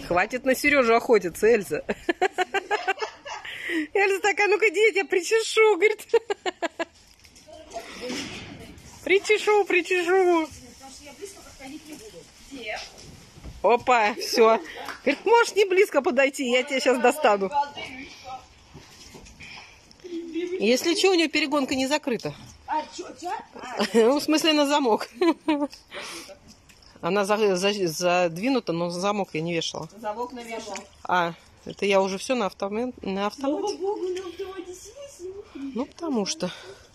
Хватит на Сережу охотиться, Эльза. Эльза такая, ну-ка, иди, я тебя причешу, говорит. Причешу. Опа, все. Говорит, можешь не близко подойти, я тебя сейчас достану. Если что, у нее перегонка не закрыта. В смысле, на замок. Она задвинута, но замок я не вешала. Замок навешал. Это я уже все на автомате? Слава богу, на автомате сидишь. Ну, потому что...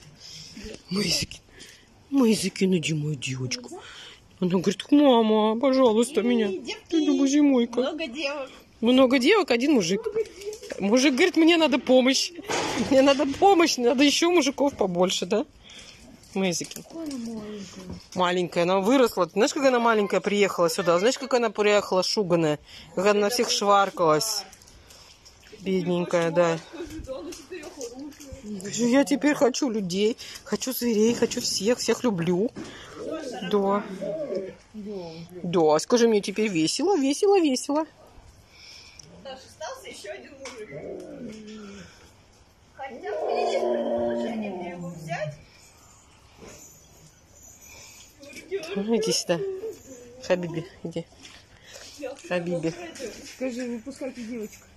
Мызики, найди мою девочку. Она говорит, мама, пожалуйста, меня. Ты думаешь, зимойка. Много девок. Много девок, один мужик. Мужик говорит, мне надо помощь. Мне надо помощь, надо еще мужиков побольше, да? Мызики. Маленькая, она выросла. Знаешь, как она маленькая приехала сюда? Знаешь, как она приехала шуганая? Как она на всех шваркалась. Бедненькая, да. Я теперь хочу людей, хочу зверей, хочу всех люблю. Да. Да, скажи мне, теперь весело. Даже остался еще один мужик. Хотя у меня есть предложение, мне его взять. Иди сюда. Хабиби, иди. Хабиби. Скажи, выпускайте девочку.